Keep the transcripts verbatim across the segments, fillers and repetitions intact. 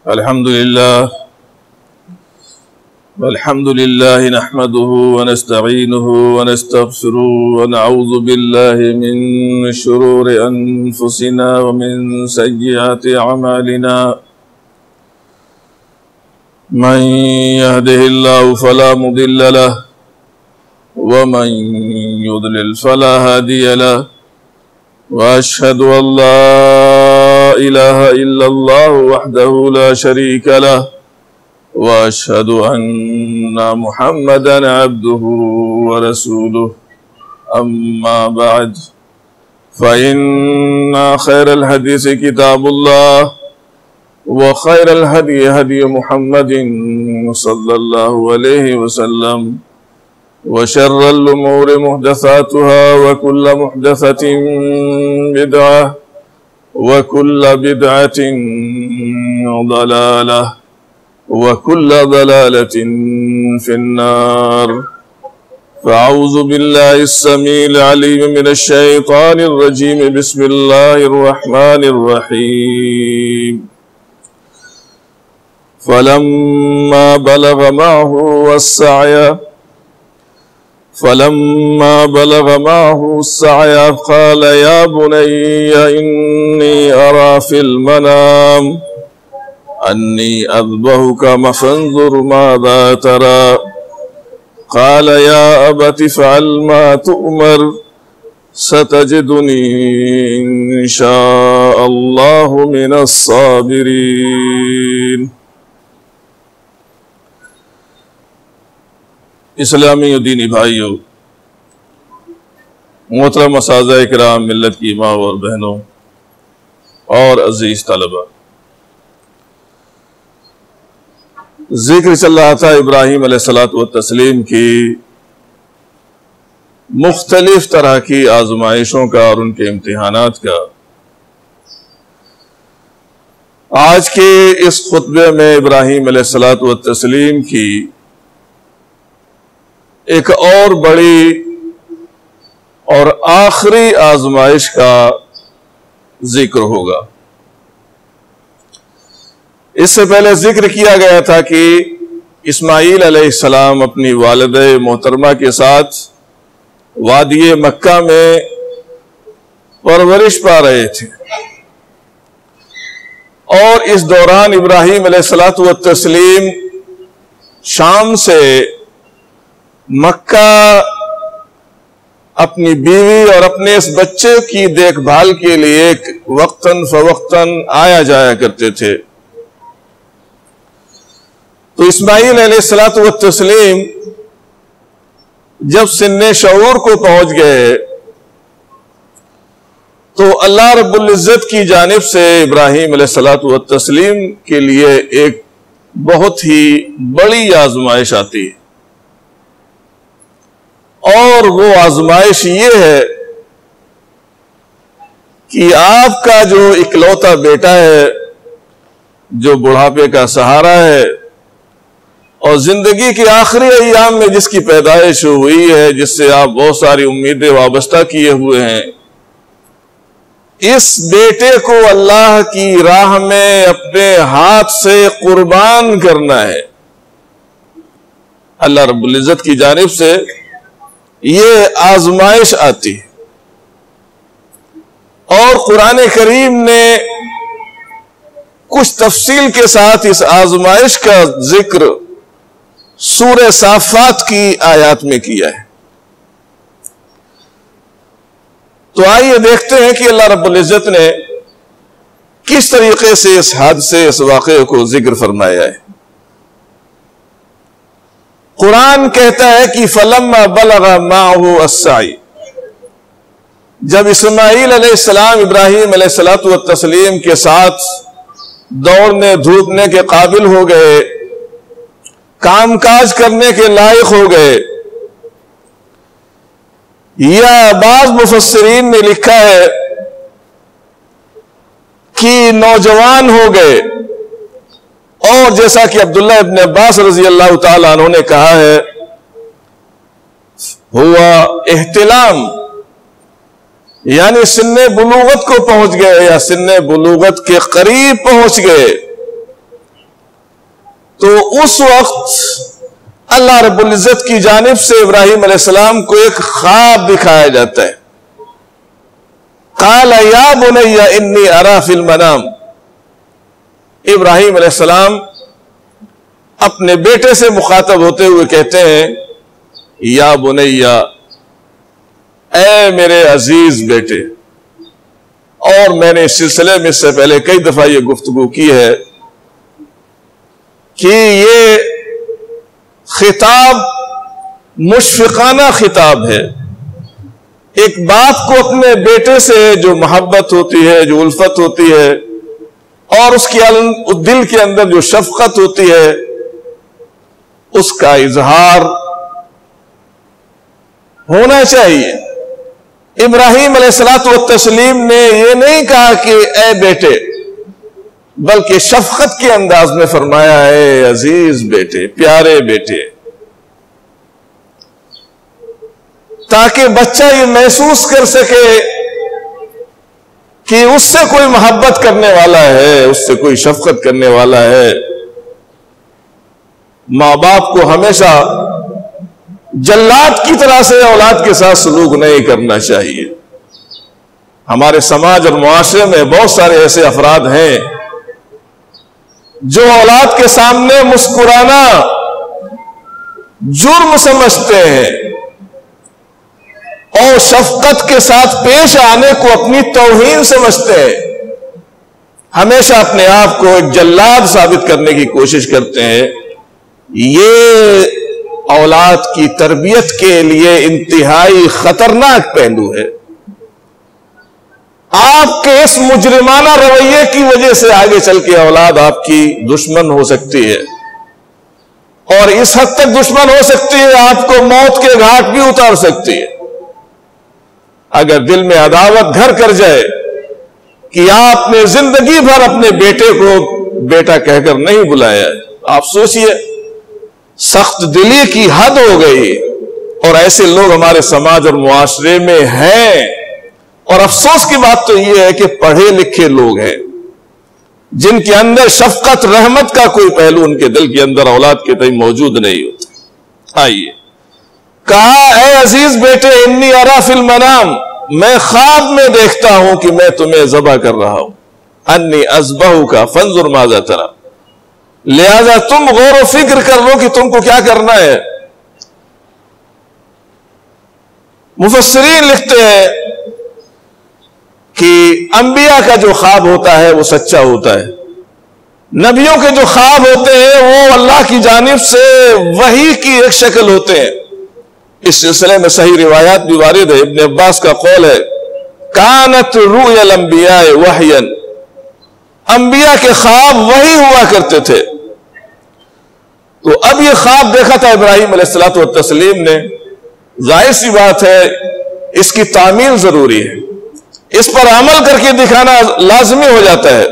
الحمد لله الحمد لله نحمده ونستعينه ونستغفره ونعوذ بالله من شرور أنفسنا ومن سيئات أعمالنا من يهده الله فلا مضل له ومن يضلل فلا هادي له وأشهد أن لا إله إلا الله وحده لا شريك له وأشهد أن محمدا عبده ورسوله أما بعد فإن خير الحديث كتاب الله وخير الهدي هدي محمد صلى الله عليه وسلم وشر الأمور محدثاتها وكل محدثة بدعة وكل بدعة ضلالة وكل ضلالة في النار. فأعوذ بالله السميع العليم من الشيطان الرجيم. بسم الله الرحمن الرحيم. فلما بلغ معه السعي فلما بلغ معه السعي قال يا بني إني أرى في المنام أني أذبحك فانظر ماذا ترى قال يا أبت افعل ما تؤمر ستجدني إن شاء الله من الصابرين. اسلامی و دینی بھائیوں، محترم اساتذہ کرام، ملت کی ماں اور بہنوں اور عزیز طلبہ، ذکر چل رہا تھا ابراہیم علیہ الصلوۃ والتسلیم کی مختلف طرح کی آزمائشوں کا اور ان کے امتحانات کا۔ آج کے اس خطبے میں ابراہیم علیہ الصلوۃ والتسلیم کی ایک اور بڑی اور آخری آزمائش کا ذکر ہوگا۔ اس سے پہلے ذکر کیا گیا تھا کہ اسماعیل علیہ السلام اپنی والدہ محترمہ کے ساتھ وادی مکہ میں پرورش پا رہے تھے، اور اس دوران ابراہیم علیہ الصلوۃ والتسلیم شام سے مکہ اپنی بیوی اور اپنے اس بچے کی دیکھ بھال کے لیے وقتاً فوقتاً آیا جایا کرتے تھے۔ تو اسماعیل علیہ الصلوۃ والتسلیم جب سن شعور کو پہنچ گئے تو اللہ رب العزت کی جانب سے ابراہیم علیہ الصلوۃ والتسلیم کے لیے ایک بہت ہی بڑی آزمائش آتی ہے، اور وہ آزمائش یہ ہے کہ آپ کا جو اکلوتا بیٹا ہے، جو بڑھاپے کا سہارا ہے اور زندگی کے آخری ایام میں جس کی پیدائش ہوئی ہے، جس سے آپ بہت ساری امیدیں وابستہ کیے ہوئے ہیں، اس بیٹے کو اللہ کی راہ میں اپنے ہاتھ سے قربان کرنا ہے۔ اللہ رب العزت کی جانب سے یہ آزمائش آتی ہے، اور قرآن کریم نے کچھ تفصیل کے ساتھ اس آزمائش کا ذکر سورہ صافات کی آیات میں کیا ہے۔ تو آئیے دیکھتے ہیں کہ اللہ رب العزت نے کس طریقے سے اس حادثے، اس واقعے کو ذکر فرمایا ہے۔ قرآن کہتا ہے کہ فلما بلغ معه السعی، جب اسماعیل علیہ السلام ابراہیم علیہ الصلوۃ والتسلیم کے ساتھ دوڑنے دھوپنے کے قابل ہو گئے، کام کاج کرنے کے لائق ہو گئے، یا بعض مفسرین نے لکھا ہے کہ نوجوان ہو گئے، اور جیسا کہ عبداللہ ابن عباس رضی اللہ تعالیٰ عنہ نے کہا ہے، ہوا احتلام، یعنی سن بلوغت کو پہنچ گئے یا سن بلوغت کے قریب پہنچ گئے، تو اس وقت اللہ رب العزت کی جانب سے ابراہیم علیہ السلام کو ایک خواب دکھایا جاتا ہے. قال یا بنی انی ارا فی المنام. ابراہیم علیہ السلام اپنے بیٹے سے مخاطب ہوتے ہوئے کہتے ہیں یا بنی، اے میرے عزیز بیٹے. اور میں نے اس سلسلے میں اس سے پہلے کئی دفعہ یہ گفتگو کی ہے کہ یہ خطاب مشفقانہ خطاب ہے. ایک باپ کو اپنے بیٹے سے جو محبت ہوتی ہے، جو الفت ہوتی ہے، اور اس کے دل کے اندر جو شفقت ہوتی ہے، اس کا اظہار ہونا چاہیے. ابراہیم علیہ الصلوۃ والتسلیم نے یہ نہیں کہا کہ اے بیٹے، بلکہ شفقت کے انداز میں فرمایا اے عزیز بیٹے، پیارے بیٹے، تاکہ بچہ یہ محسوس کر سکے کہ اس سے کوئی محبت کرنے والا ہے، اس سے کوئی شفقت کرنے والا ہے. ماں باپ کو ہمیشہ جلاد کی طرح سے اولاد کے ساتھ سلوک نہیں کرنا چاہیے. ہمارے سماج اور معاشرے میں بہت سارے ایسے افراد ہیں جو اولاد کے سامنے مسکرانا جرم سمجھتے ہیں اور شفقت کے ساتھ پیش آنے کو اپنی توہین سمجھتے ہیں. ہمیشہ اپنے آپ کو ایک جلاد ثابت کرنے کی کوشش کرتے ہیں. یہ اولاد کی تربیت کے لیے انتہائی خطرناک پہلو ہے. آپ کے اس مجرمانہ رویے کی وجہ سے آگے چل کے اولاد آپ کی دشمن ہو سکتی ہے، اور اس حد تک دشمن ہو سکتی ہے آپ کو موت کے گھاٹ بھی اتار سکتی ہے. اگر دل میں عداوت گھر کر جائے کہ آپ نے زندگی بھر اپنے بیٹے کو بیٹا کہہ کر نہیں بلایا، آپ سوچئے سخت دلی کی حد ہو گئی. اور ایسے لوگ ہمارے سماج اور معاشرے میں ہیں. اور افسوس کی بات تو یہ ہے کہ پڑھے لکھے لوگ ہیں جن کے اندر شفقت رحمت کا کوئی پہلو ان کے دل کے اندر اولاد کے تئیں موجود نہیں ہوتا. آئیے کہا اے عزیز بیٹے انی ارا فی المنام، میں خواب میں دیکھتا ہوں کہ میں تمہیں ذبح کر رہا ہوں. انی اذبحک فانظر ماذا تری، لہذا تم غور و فکر کر لو کہ تم کو کیا کرنا ہے. مفسرین لکھتے ہیں کہ انبیاء کا جو خواب ہوتا ہے وہ سچا ہوتا ہے. نبیوں کے جو خواب ہوتے ہیں وہ اللہ کی جانب سے وحی کی ایک شکل ہوتے ہیں. اس سلسلے میں صحیح روایات بھی وارد ہے. ابن عباس کا قول ہے کانت رؤیا الانبیاء وحیا، انبیاء کے خواب وحی ہوا کرتے تھے. تو اب یہ خواب دیکھا تھا ابراہیم علیہ الصلوۃ والتسلیم نے. ظاہر سی بات ہے اس کی تعمیل ضروری ہے، اس پر عمل کر کے دکھانا لازمی ہو جاتا ہے.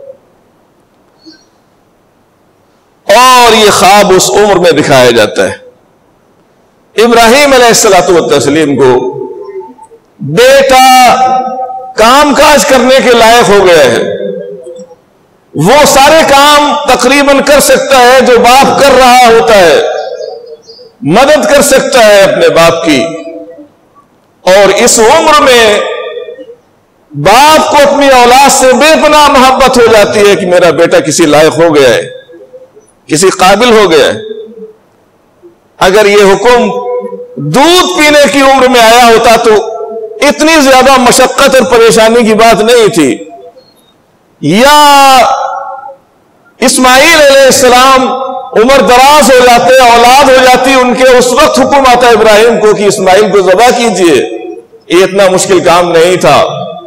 اور یہ خواب اس عمر میں دکھایا جاتا ہے. ابراہیم علیہ الصلوۃ والتسلیم کو بیٹا کام کاج کرنے کے لائق ہو گیا ہے. وہ سارے کام تقریباً کر سکتا ہے جو باپ کر رہا ہوتا ہے، مدد کر سکتا ہے اپنے باپ کی. اور اس عمر میں باپ کو اپنی اولاد سے بے پناہ محبت ہو جاتی ہے کہ میرا بیٹا کسی لائق ہو گیا ہے، کسی قابل ہو گیا ہے. اگر یہ حکم دودھ پینے کی عمر میں آیا ہوتا تو اتنی زیادہ مشقت اور پریشانی کی بات نہیں تھی. یا اسماعیل علیہ السلام عمر دراز ہو جاتے، اولاد ہو جاتی، ان کے اس وقت حکم آتا ابراہیم کو کہ اسماعیل کو ذبح کیجئے. یہ اتنا مشکل کام نہیں تھا.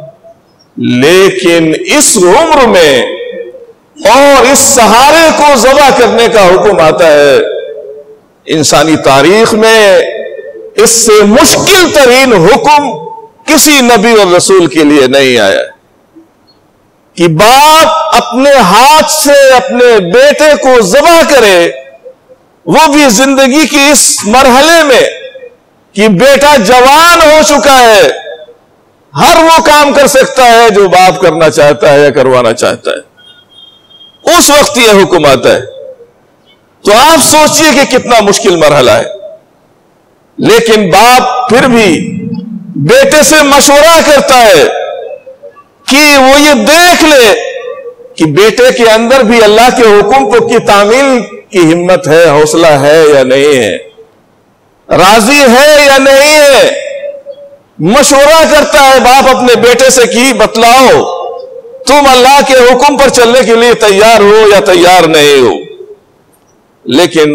لیکن اس عمر میں اور اس سہارے کو ذبح کرنے کا حکم آتا ہے. انسانی تاریخ میں اس سے مشکل ترین حکم کسی نبی اور رسول کے لیے نہیں آیا کہ باپ اپنے ہاتھ سے اپنے بیٹے کو ذبح کرے، وہ بھی زندگی کی اس مرحلے میں کہ بیٹا جوان ہو چکا ہے، ہر وہ کام کر سکتا ہے جو باپ کرنا چاہتا ہے یا کروانا چاہتا ہے. اس وقت یہ حکم آتا ہے. تو آپ سوچئے کہ کتنا مشکل مرحلہ ہے. لیکن باپ پھر بھی بیٹے سے مشورہ کرتا ہے کہ وہ یہ دیکھ لے کہ بیٹے کے اندر بھی اللہ کے حکم کو کی تعمیل کی ہمت ہے، حوصلہ ہے یا نہیں ہے، راضی ہے یا نہیں ہے. مشورہ کرتا ہے باپ اپنے بیٹے سے کہ بتلاؤ تم اللہ کے حکم پر چلنے کے لیے تیار ہو یا تیار نہیں ہو. لیکن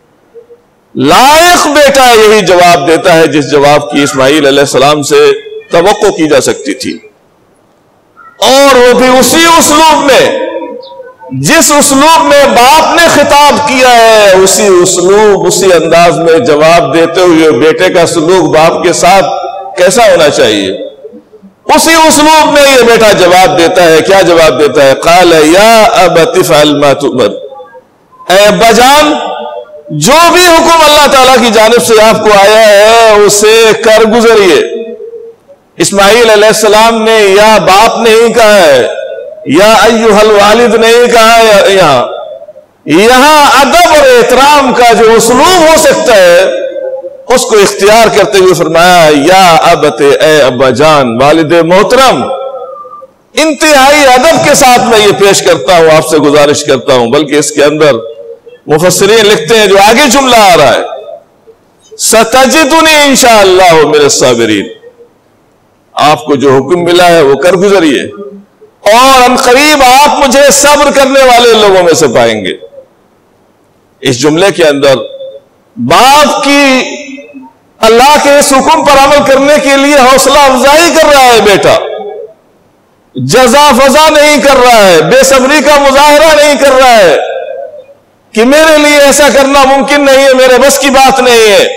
لائق بیٹا یہی جواب دیتا ہے جس جواب کی اسماعیل علیہ السلام سے توقع کی جا سکتی تھی، اور وہ بھی اسی اسلوب میں جس اسلوب میں باپ نے خطاب کیا ہے، اسی اسلوب اسی انداز میں جواب دیتے ہوئے بیٹے کا سلوک باپ کے ساتھ کیسا ہونا چاہیے، اسی اسلوب میں یہ بیٹا جواب دیتا ہے. کیا جواب دیتا ہے؟ قال یا ابت افعل ما تؤمر، اے ابا جان جو بھی حکم اللہ تعالیٰ کی جانب سے آپ کو آیا ہے اسے کر گزریے. اسماعیل علیہ السلام نے یا باپ نہیں کہا ہے، یا ایھا الوالد نہیں کہا ہے. یہاں یہاں ادب اور احترام کا جو اسلوب ہو سکتا ہے اس کو اختیار کرتے ہوئے فرمایا یا ابت، اے ابا جان، والد محترم. انتہائی ادب کے ساتھ میں یہ پیش کرتا ہوں، آپ سے گزارش کرتا ہوں. بلکہ اس کے اندر مفسرین لکھتے ہیں جو آگے جملہ آ رہا ہے، ستجدنی انشاءاللہ من الصابرین، آپ کو جو حکم ملا ہے وہ کر گزریے اور ان قریب آپ مجھے صبر کرنے والے لوگوں میں سے پائیں گے. اس جملے کے اندر باپ کی اللہ کے اس حکم پر عمل کرنے کے لیے حوصلہ افزائی کر رہا ہے بیٹا، جزا فضا نہیں کر رہا ہے، بے صبری کا مظاہرہ نہیں کر رہا ہے کہ میرے لیے ایسا کرنا ممکن نہیں ہے، میرے بس کی بات نہیں ہے.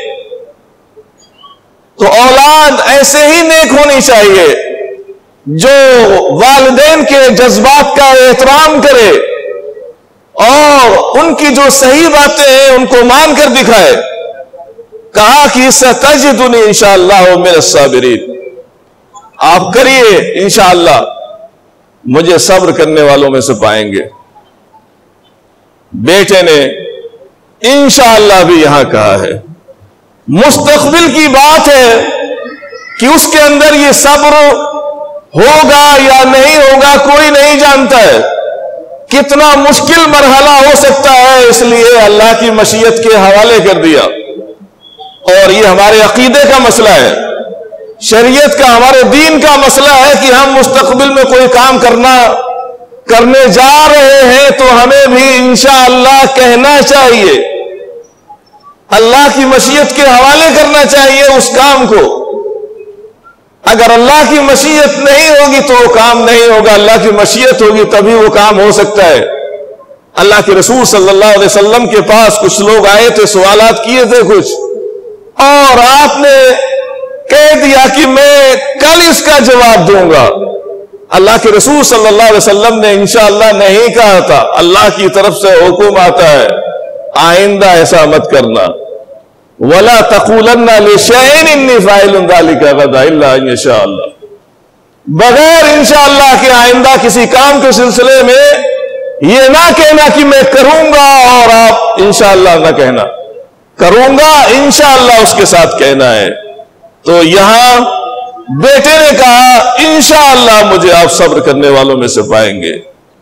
تو اولاد ایسے ہی نیک ہونی چاہیے جو والدین کے جذبات کا احترام کرے اور ان کی جو صحیح باتیں ہیں ان کو مان کر دکھائے. کہا کہ ستجدنی انشاءاللہ من الصابرین، آپ کریے انشاءاللہ مجھے صبر کرنے والوں میں سے پائیں گے. بیٹے نے انشاءاللہ بھی یہاں کہا ہے. مستقبل کی بات ہے کہ اس کے اندر یہ صبر ہوگا یا نہیں ہوگا کوئی نہیں جانتا ہے. کتنا مشکل مرحلہ ہو سکتا ہے، اس لیے اللہ کی مشیت کے حوالے کر دیا. اور یہ ہمارے عقیدے کا مسئلہ ہے، شریعت کا، ہمارے دین کا مسئلہ ہے کہ ہم مستقبل میں کوئی کام کرنا کرنے جا رہے ہیں تو ہمیں بھی انشاءاللہ کہنا چاہیے، اللہ کی مشیت کے حوالے کرنا چاہیے اس کام کو. اگر اللہ کی مشیت نہیں ہوگی تو وہ کام نہیں ہوگا، اللہ کی مشیت ہوگی تبھی وہ کام ہو سکتا ہے. اللہ کے رسول صلی اللہ علیہ وسلم کے پاس کچھ لوگ آئے تھے، سوالات کیے تھے کچھ، اور آپ نے کہہ دیا کہ میں کل اس کا جواب دوں گا. اللہ کے رسول صلی اللہ علیہ وسلم نے انشاءاللہ نہیں کہا تھا. اللہ کی طرف سے حکم آتا ہے آئندہ ایسا مت کرنا. وَلَا تَقُولَنَّ لِشَيْءٍ إِنِّي فَاعِلٌ ذَلِكَ غَدًا إِلَّا أَن يَشَاءَ اللَّهُ، بغیر انشاءاللہ کے آئندہ کسی کام کے سلسلے میں یہ نہ کہنا کہ میں کروں گا اور آپ انشاءاللہ نہ کہنا، کروں گا انشاءاللہ اس کے ساتھ کہنا ہے. تو یہاں بیٹے نے کہا انشاءاللہ مجھے آپ صبر کرنے والوں میں سے پائیں گے.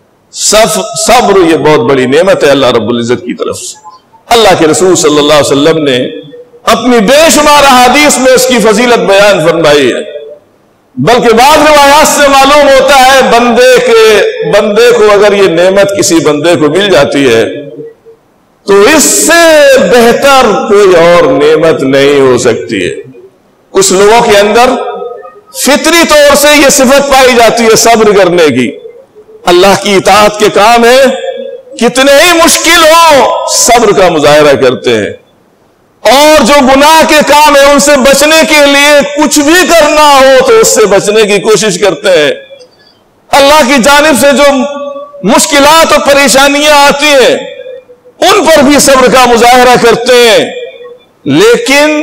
صبر یہ بہت بڑی نعمت ہے اللہ رب العزت کی طرف سے. اللہ کے رسول صلی اللہ علیہ وسلم نے اپنی بے شمار احادیث میں اس کی فضیلت بیان فرمائی ہے. بلکہ بعض روایات سے معلوم ہوتا ہے بندے کے بندے کو اگر یہ نعمت کسی بندے کو مل جاتی ہے تو اس سے بہتر کوئی اور نعمت نہیں ہو سکتی ہے. کچھ لوگوں کے اندر فطری طور سے یہ صفت پائی جاتی ہے صبر کرنے کی. اللہ کی اطاعت کے کام ہے، کتنے ہی مشکل ہو صبر کا مظاہرہ کرتے ہیں، اور جو گناہ کے کام ہیں ان سے بچنے کے لیے کچھ بھی کرنا ہو تو اس سے بچنے کی کوشش کرتے ہیں. اللہ کی جانب سے جو مشکلات اور پریشانیاں آتی ہیں ان پر بھی صبر کا مظاہرہ کرتے ہیں. لیکن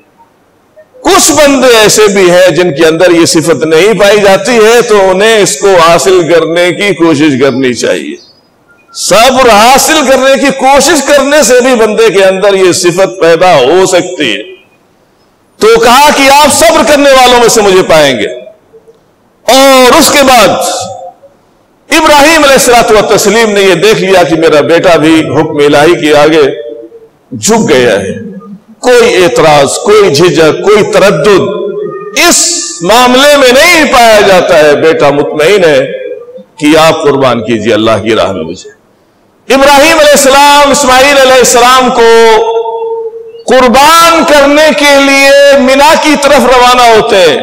کچھ بندے ایسے بھی ہیں جن کے اندر یہ صفت نہیں پائی جاتی ہے، تو انہیں اس کو حاصل کرنے کی کوشش کرنی چاہیے. صبر حاصل کرنے کی کوشش کرنے سے بھی بندے کے اندر یہ صفت پیدا ہو سکتی ہے. تو کہا کہ آپ صبر کرنے والوں میں سے مجھے پائیں گے. اور اس کے بعد ابراہیم علیہ الصلوۃ والتسلیم نے یہ دیکھ لیا کہ میرا بیٹا بھی حکم الہی کے آگے جھک گیا ہے. کوئی اعتراض، کوئی جھجک، کوئی تردد اس معاملے میں نہیں پایا جاتا ہے. بیٹا مطمئن ہے کہ آپ قربان کیجیے اللہ کی راہ میں مجھے. ابراہیم علیہ السلام اسماعیل علیہ السلام کو قربان کرنے کے لیے منا کی طرف روانہ ہوتے ہیں.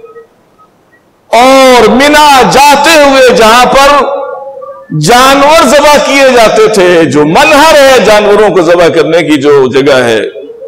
اور منا جاتے ہوئے جہاں پر جانور ذبح کیے جاتے تھے، جو منہر ہے جانوروں کو ذبح کرنے کی جو جگہ ہے،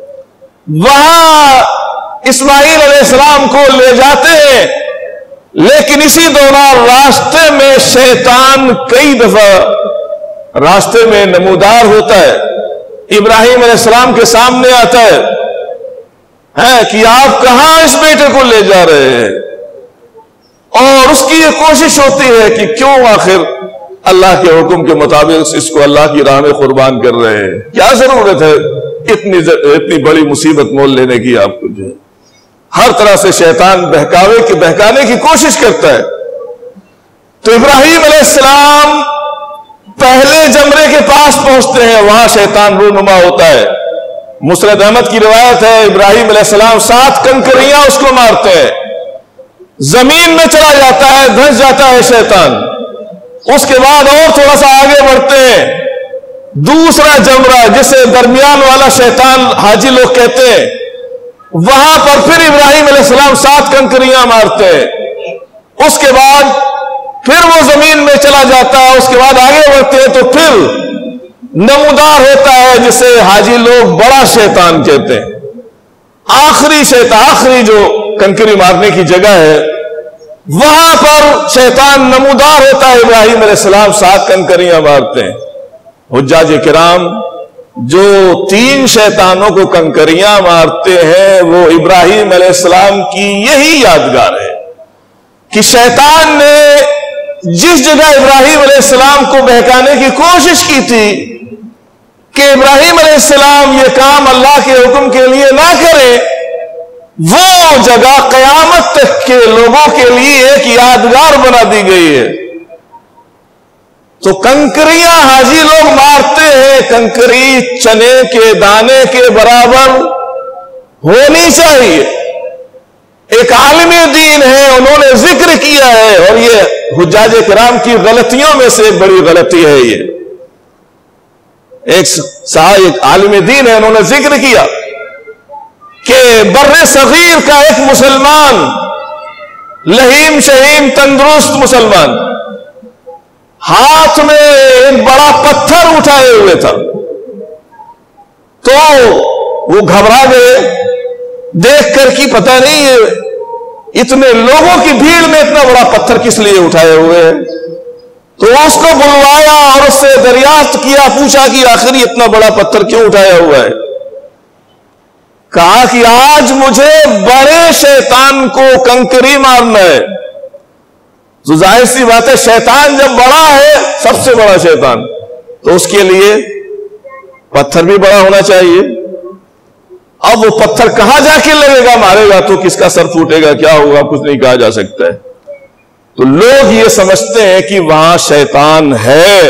وہاں اسماعیل علیہ السلام کو لے جاتے ہیں. لیکن اسی دوران راستے میں شیطان کئی دفعہ راستے میں نمودار ہوتا ہے، ابراہیم علیہ السلام کے سامنے آتا ہے کہ آپ کہاں اس بیٹے کو لے جا رہے ہیں. اور اس کی یہ کوشش ہوتی ہے کہ کیوں آخر اللہ کے حکم کے مطابق اس کو اللہ کی راہ میں قربان کر رہے ہیں. کیا ضرورت ہے اتنی اتنی بڑی مصیبت مول لینے کی آپ کو. جو ہے ہر طرح سے شیطان بہکاوے کی بہکانے کی کوشش کرتا ہے. تو ابراہیم علیہ السلام پہلے جمرے کے پاس پہنچتے ہیں، وہاں شیطان رونما ہوتا ہے. مسند احمد کی روایت ہے ابراہیم علیہ السلام سات کنکریاں اس کو مارتے ہیں، زمین میں چلا جاتا ہے، دھنس جاتا ہے شیطان. اس کے بعد اور تھوڑا سا آگے بڑھتے ہیں، دوسرا جمرہ جسے درمیان والا شیطان حاجی لوگ کہتے ہیں، وہاں پر پھر ابراہیم علیہ السلام سات کنکریاں مارتے ہیں. اس کے بعد پھر وہ زمین میں چلا جاتا ہے. اس کے بعد آگے بڑھتے ہیں تو پھر نمودار ہوتا ہے جسے حاجی لوگ بڑا شیطان کہتے ہیں. آخری شیطان، آخری جو کنکری مارنے کی جگہ ہے، وہاں پر شیطان نمودار ہوتا ہے. ابراہیم علیہ السلام سات کنکریاں مارتے ہیں. حجاج کرام جو تین شیطانوں کو کنکریاں مارتے ہیں وہ ابراہیم علیہ السلام کی یہی یادگار ہے کہ شیطان نے جس جگہ ابراہیم علیہ السلام کو بہکانے کی کوشش کی تھی کہ ابراہیم علیہ السلام یہ کام اللہ کے حکم کے لیے نہ کرے، وہ جگہ قیامت تک کے لوگوں کے لیے ایک یادگار بنا دی گئی ہے. تو کنکریاں حاجی لوگ مارتے ہیں، کنکری چنے کے دانے کے برابر ہونی چاہیے. ایک عالم دین ہے، انہوں نے ذکر کیا ہے، اور یہ حجاج کرام کی غلطیوں میں سے ایک بڑی غلطی ہے. یہ ایک صاحب ایک عالم دین ہے، انہوں نے ذکر کیا کہ بر صغیر کا ایک مسلمان، لہیم شہیم تندرست مسلمان، ہاتھ میں ایک بڑا پتھر اٹھائے ہوئے تھا. تو وہ گھبرا گئے دیکھ کر کہ پتہ نہیں ہے اتنے لوگوں کی بھیڑ میں اتنا بڑا پتھر کس لیے اٹھائے ہوئے ہیں. تو اس کو بلوایا اور اس سے دریافت کیا، پوچھا کہ آخر اتنا بڑا پتھر کیوں اٹھایا ہوا ہے. کہا کہ آج مجھے بڑے شیطان کو کنکری مارنا ہے. تو ظاہر سی بات ہے شیطان جب بڑا ہے، سب سے بڑا شیطان، تو اس کے لیے پتھر بھی بڑا ہونا چاہیے. اب وہ پتھر کہاں جا کے لگے گا، مارے گا تو کس کا سر پھوٹے گا، کیا ہوگا، کچھ نہیں کہا جا سکتا ہے. تو لوگ یہ سمجھتے ہیں کہ وہاں شیطان ہے،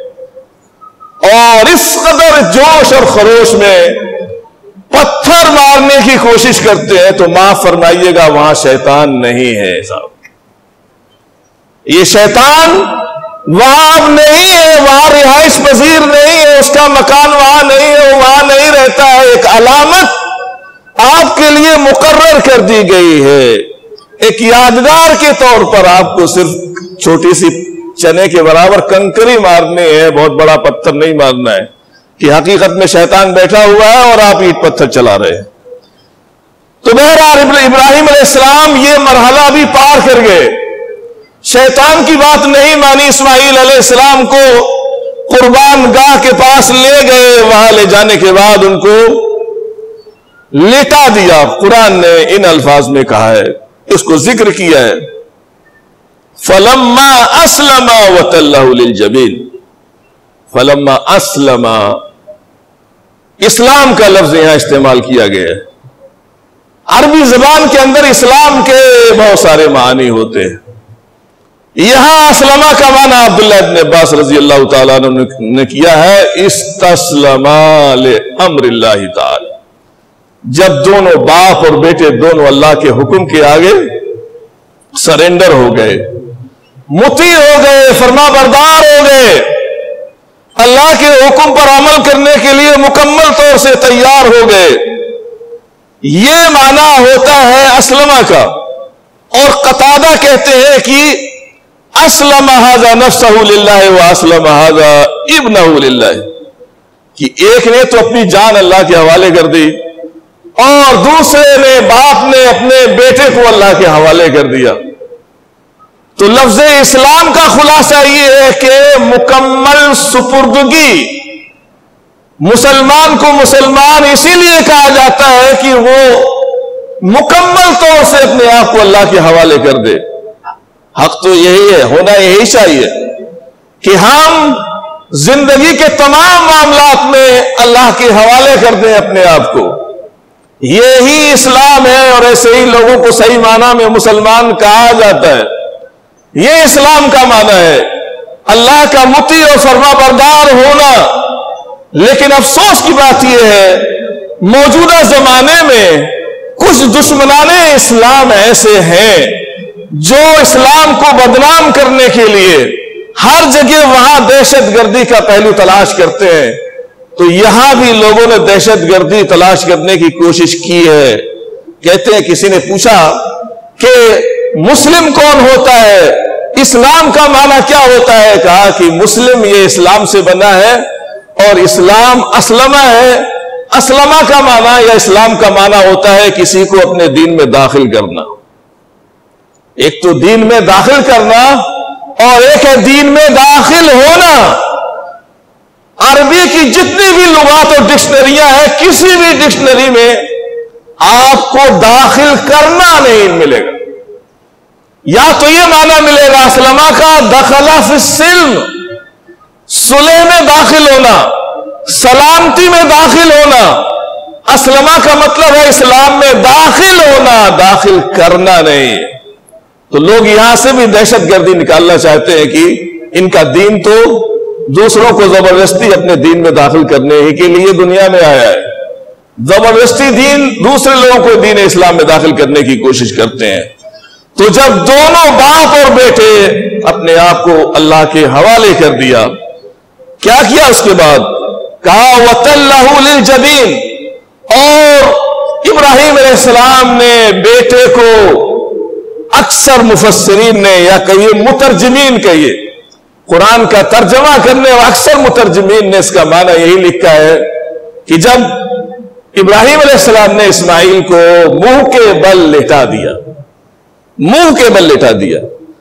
اور اس قدر جوش اور خروش میں پتھر مارنے کی کوشش کرتے ہیں. تو معاف فرمائیے گا، وہاں شیطان نہیں ہے صاحب. یہ شیطان وہاں اب نہیں ہے، وہاں رہائش پذیر نہیں ہے، اس کا مکان وہاں نہیں ہے، وہاں نہیں رہتا ہے. ایک علامت آپ کے لیے مقرر کر دی گئی ہے، ایک یادگار کے طور پر آپ کو صرف چھوٹی سی چنے کے برابر کنکری مارنی ہے، بہت بڑا پتھر نہیں مارنا ہے. کہ حقیقت میں شیطان بیٹھا ہوا ہے اور آپ اینٹ پتھر چلا رہے ہیں. تو بہرحال ابراہیم علیہ السلام یہ مرحلہ بھی پار کر گئے. شیطان کی بات نہیں مانی، اسماعیل علیہ السلام کو قربان گاہ کے پاس لے گئے. وہاں لے جانے کے بعد ان کو لٹا دیا. قرآن نے ان الفاظ میں کہا ہے، اس کو ذکر کیا ہے، فَلَمَّا أَسْلَمَا وَتَلَّهُ لِلْجَبِينِ فلما اسلم، اسلام کا لفظ یہاں استعمال کیا گیا ہے۔ عربی زبان کے اندر اسلام کے بہت سارے معنی ہوتے ہیں۔ یہاں اسلمہ کا معنی عبداللہ ابن عباس رضی اللہ تعالیٰ عنہ نے کیا ہے استسلم لامر اللہ تعالی، جب دونوں باپ اور بیٹے دونوں اللہ کے حکم کے آگے سرنڈر ہو گئے، مطیع ہو گئے، فرما بردار ہو گئے، اللہ کے حکم پر عمل کرنے کے لیے مکمل طور سے تیار ہو گئے، یہ معنی ہوتا ہے اسلمہ کا۔ اور قتادہ کہتے ہیں کہ اسلم ھذا نفسہ للہ واسلم ھذا ابنہ للہ، کہ ایک نے تو اپنی جان اللہ کے حوالے کر دی اور دوسرے نے، باپ نے، اپنے بیٹے کو اللہ کے حوالے کر دیا۔ تو لفظ اسلام کا خلاصہ یہ ہے کہ مکمل سپردگی۔ مسلمان کو مسلمان اسی لیے کہا جاتا ہے کہ وہ مکمل طور سے اپنے آپ کو اللہ کے حوالے کر دے۔ حق تو یہی ہے، ہونا یہی چاہیے کہ ہم زندگی کے تمام معاملات میں اللہ کے حوالے کر دیں اپنے آپ کو۔ یہی اسلام ہے، اور ایسے ہی لوگوں کو صحیح معنی میں مسلمان کہا جاتا ہے۔ یہ اسلام کا معنی ہے، اللہ کا مطیع اور فرما بردار ہونا۔ لیکن افسوس کی بات یہ ہے موجودہ زمانے میں کچھ دشمنان اسلام ایسے ہیں جو اسلام کو بدنام کرنے کے لیے ہر جگہ وہاں دہشت گردی کا پہلو تلاش کرتے ہیں۔ تو یہاں بھی لوگوں نے دہشت گردی تلاش کرنے کی کوشش کی ہے۔ کہتے ہیں کسی نے پوچھا کہ مسلم کون ہوتا ہے، اسلام کا معنی کیا ہوتا ہے؟ کہا کہ مسلم یہ اسلام سے بنا ہے، اور اسلام اسلمہ ہے۔ اسلمہ کا معنی یا اسلام کا معنی ہوتا ہے کسی کو اپنے دین میں داخل کرنا۔ ایک تو دین میں داخل کرنا اور ایک ہے دین میں داخل ہونا۔ عربی کی جتنی بھی لغات اور ڈکشنریاں ہیں، کسی بھی ڈکشنری میں آپ کو داخل کرنا نہیں ملے گا۔ یا تو یہ معنی ملے گا اسلمہ کا دخل فی السلم، صلح میں داخل ہونا، سلامتی میں داخل ہونا۔ اسلمہ کا مطلب ہے اسلام میں داخل ہونا، داخل کرنا نہیں۔ تو لوگ یہاں سے بھی دہشت گردی نکالنا چاہتے ہیں کہ ان کا دین تو دوسروں کو زبردستی اپنے دین میں داخل کرنے ہی کے لیے دنیا میں آیا ہے۔ زبردستی دین دوسرے لوگوں کو دین اسلام میں داخل کرنے کی کوشش کرتے ہیں۔ تو جب دونوں باپ اور بیٹے اپنے آپ کو اللہ کے حوالے کر دیا، کیا کیا اس کے بعد؟ کہا وَتَلَّهُ لِلْجَبِينِ، اور ابراہیم علیہ السلام نے بیٹے کو، اکثر مفسرین نے یا کہیے مترجمین کہیے، قرآن کا ترجمہ کرنے اور اکثر مترجمین نے اس کا معنی یہی لکھا ہے کہ جب ابراہیم علیہ السلام نے اسماعیل کو منہ کے بل لٹا دیا، منہ کے بل لٹا دیا،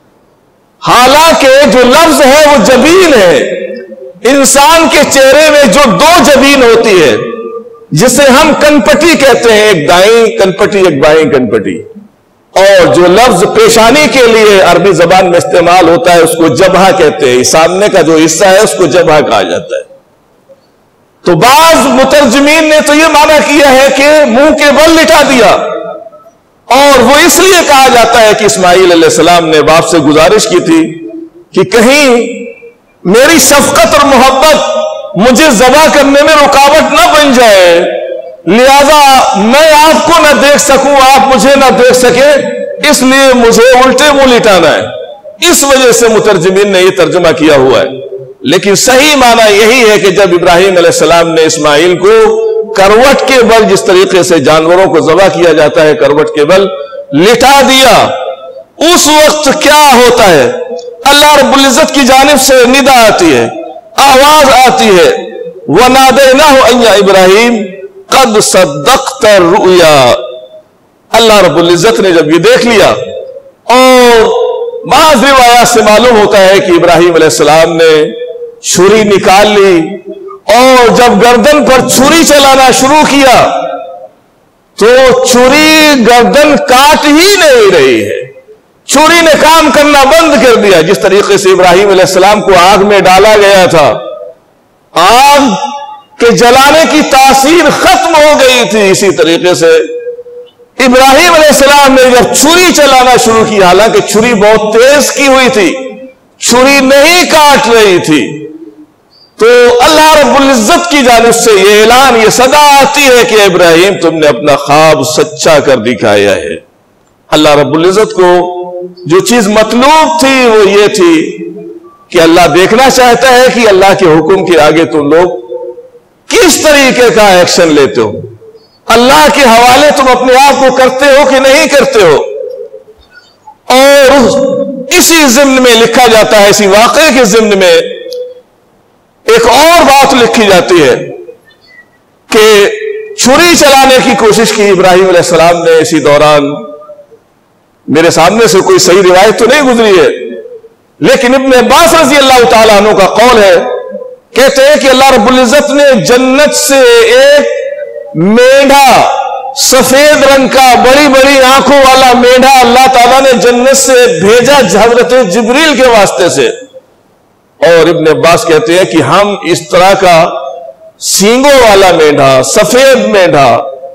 حالانکہ جو لفظ ہے وہ جبین ہے۔ انسان کے چہرے میں جو دو جبین ہوتی ہے، جسے ہم کنپٹی کہتے ہیں، ایک دائیں کنپٹی ایک بائیں کنپٹی، اور جو لفظ پیشانی کے لیے عربی زبان میں استعمال ہوتا ہے اس کو جبہہ کہتے ہیں۔ سامنے کا جو حصہ ہے اس کو جبہہ کہا جاتا ہے۔ تو بعض مترجمین نے تو یہ معنی کیا ہے کہ منہ کے بل لٹا دیا، اور وہ اس لیے کہا جاتا ہے کہ اسماعیل علیہ السلام نے باپ سے گزارش کی تھی کہ کہیں میری شفقت اور محبت مجھے ذبح کرنے میں رکاوٹ نہ بن جائے، لہذا میں آپ کو نہ دیکھ سکوں، آپ مجھے نہ دیکھ سکے، اس لیے مجھے الٹے منہ لٹانا ہے۔ اس وجہ سے مترجمین نے یہ ترجمہ کیا ہوا ہے۔ لیکن صحیح معنی یہی ہے کہ جب ابراہیم علیہ السلام نے اسماعیل کو کروٹ کے بل، جس طریقے سے جانوروں کو ذبح کیا جاتا ہے کروٹ کے بل، لٹا دیا، اس وقت کیا ہوتا ہے؟ اللہ رب العزت کی جانب سے ندا آتی ہے، آواز آتی ہے، وَنَادَيْنَاهُ أَن يَا إِبْرَاهِيمُ قَدْ صَدَّقْتَ الرُّؤْيَا۔ اللہ رب العزت نے جب یہ دیکھ لیا، اور بعض روایات سے معلوم ہوتا ہے کہ ابراہیم علیہ السلام نے چھری نکال لی، اور جب گردن پر چھری چلانا شروع کیا تو چھری گردن کاٹ ہی نہیں رہی ہے، چھری نے کام کرنا بند کر دیا۔ جس طریقے سے ابراہیم علیہ السلام کو آگ میں ڈالا گیا تھا آگ کے جلانے کی تاثیر ختم ہو گئی تھی۔ اسی طریقے سے ابراہیم علیہ السلام نے جب چھری چلانا شروع کی، حالانکہ چھری بہت تیز کی ہوئی تھی، چھری نہیں کاٹ رہی تھی، تو اللہ رب العزت کی جانب سے یہ اعلان، یہ صدا آتی ہے کہ ابراہیم تم نے اپنا خواب سچا کر دکھایا ہے۔ اللہ رب العزت کو جو چیز مطلوب تھی وہ یہ تھی کہ اللہ دیکھنا چاہتا ہے کہ اللہ کے حکم کے آگے تم لوگ کس طریقے کا ایکشن لیتے ہو، اللہ کے حوالے تم اپنے آپ کو کرتے ہو کہ نہیں کرتے ہو۔ اور اسی ضمن میں لکھا جاتا ہے، اسی واقعے کے ضمن میں ایک اور بات لکھی جاتی ہے کہ چھری چلانے کی کوشش کی ابراہیم علیہ السلام نے۔ اسی دوران میرے سامنے سے کوئی صحیح روایت تو نہیں گزری ہے، لیکن ابن عباس رضی اللہ تعالیٰ عنہ کا قول ہے، کہتے ہیں کہ اللہ رب العزت نے جنت سے ایک میڈھا، سفید رنگ کا بڑی بڑی آنکھوں والا میڈھا اللہ تعالیٰ نے جنت سے بھیجا حضرت جبریل کے واسطے سے۔ اور ابن عباس کہتے ہیں کہ ہم اس طرح کا سینگوں والا میڈھا، سفید میڈھا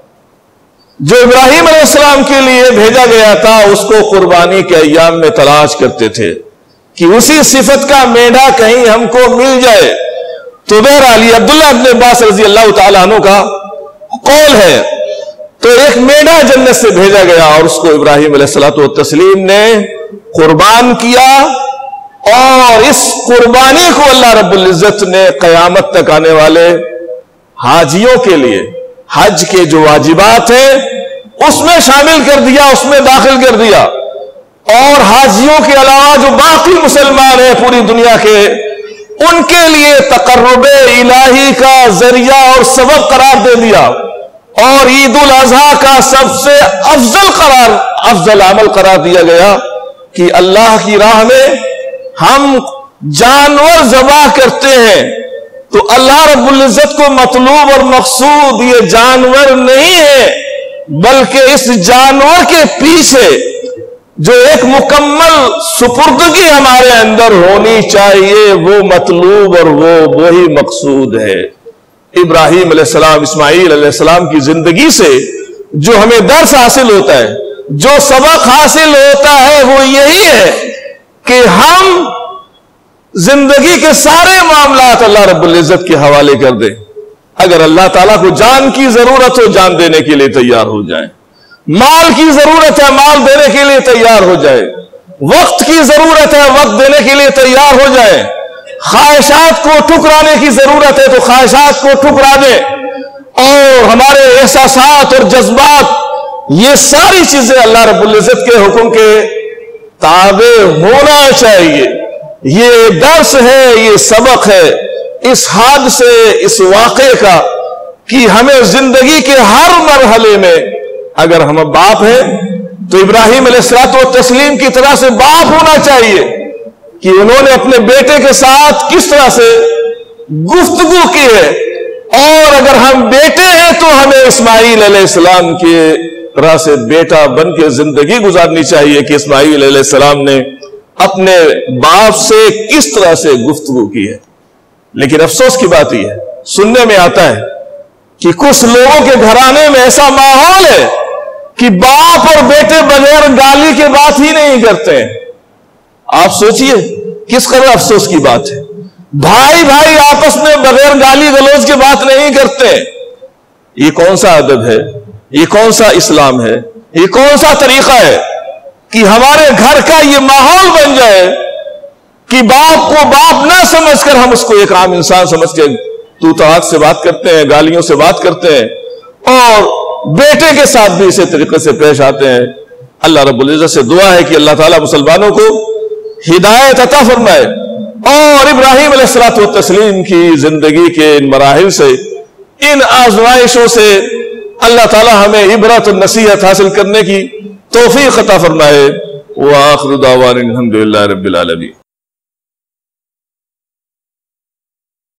جو ابراہیم علیہ السلام کے لیے بھیجا گیا تھا، اس کو قربانی کے ایام میں تلاش کرتے تھے کہ اسی صفت کا میڈھا کہیں ہم کو مل جائے۔ تو بہرحال یہ عبداللہ ابن عباس رضی اللہ تعالیٰ عنہ کا قول ہے۔ تو ایک میڈھا جنت سے بھیجا گیا اور اس کو ابراہیم علیہ الصلوۃ والتسلیم نے قربان کیا، اور اس قربانی کو اللہ رب العزت نے قیامت تک آنے والے حاجیوں کے لیے حج کے جو واجبات ہیں اس میں شامل کر دیا، اس میں داخل کر دیا، اور حاجیوں کے علاوہ جو باقی مسلمان ہیں پوری دنیا کے، ان کے لیے تقرب الہی کا ذریعہ اور سبب قرار دے دیا، اور عید الاضحیٰ کا سب سے افضل قرار افضل عمل قرار دیا گیا کہ اللہ کی راہ میں ہم جانور ذبح کرتے ہیں تو اللہ رب العزت کو مطلوب اور مقصود یہ جانور نہیں ہے، بلکہ اس جانور کے پیچھے جو ایک مکمل سپردگی ہمارے اندر ہونی چاہیے، وہ مطلوب اور وہ وہی مقصود ہے۔ ابراہیم علیہ السلام، اسماعیل علیہ السلام کی زندگی سے جو ہمیں درس حاصل ہوتا ہے، جو سبق حاصل ہوتا ہے، وہ یہی ہے کہ ہم زندگی کے سارے معاملات اللہ رب العزت کے حوالے کر دیں۔ اگر اللہ تعالیٰ کو جان کی ضرورت ہو، جان دینے کے لیے تیار ہو جائیں، مال کی ضرورت ہے، مال دینے کے لیے تیار ہو جائے، وقت کی ضرورت ہے، وقت دینے کے لیے تیار ہو جائے، خواہشات کو ٹھکرانے کی ضرورت ہے تو خواہشات کو ٹھکرا دیں، اور ہمارے احساسات اور جذبات، یہ ساری چیزیں اللہ رب العزت کے حکم کے تابع ہونا چاہیے۔ یہ درس ہے، یہ سبق ہے اس حادثے، اس واقعے کا، کہ ہمیں زندگی کے ہر مرحلے میں، اگر ہم باپ ہیں تو ابراہیم علیہ الصلوۃ والتسلیم کی طرح سے باپ ہونا چاہیے کہ انہوں نے اپنے بیٹے کے ساتھ کس طرح سے گفتگو کی ہے، اور اگر ہم بیٹے ہیں تو ہمیں اسماعیل علیہ السلام کے طرح سے بیٹا بن کے زندگی گزارنی چاہیے کہ اسماعیل علیہ السلام نے اپنے باپ سے کس طرح سے گفتگو کی ہے۔ لیکن افسوس کی بات یہ ہے، سننے میں آتا ہے کہ کچھ لوگوں کے گھرانے میں ایسا ماحول ہے کہ باپ اور بیٹے بغیر گالی کے بات ہی نہیں کرتے ہیں۔ آپ سوچئے کس قدر افسوس کی بات ہے، بھائی بھائی آپس میں بغیر گالی گلوچ کے بات نہیں کرتے۔ یہ کون سا ادب ہے، یہ کون سا اسلام ہے، یہ کون سا طریقہ ہے کہ ہمارے گھر کا یہ ماحول بن جائے کہ باپ کو باپ نہ سمجھ کر ہم اس کو ایک عام انسان سمجھ کے تو طاق سے بات کرتے ہیں، گالیوں سے بات کرتے ہیں، اور بیٹے کے ساتھ بھی اسی طریقے سے پیش آتے ہیں۔ اللہ رب العزت سے دعا ہے کہ اللہ تعالیٰ مسلمانوں کو ہدایت عطا فرمائے، اور ابراہیم علیہ الصلوۃ والتسلیم کی زندگی کے ان مراحل سے، ان آزمائشوں سے اللہ تعالیٰ ہمیں عبرت و نصیحت حاصل کرنے کی توفیق عطا فرمائے۔ وآخر دعوانا الحمدللہ رب العالمین۔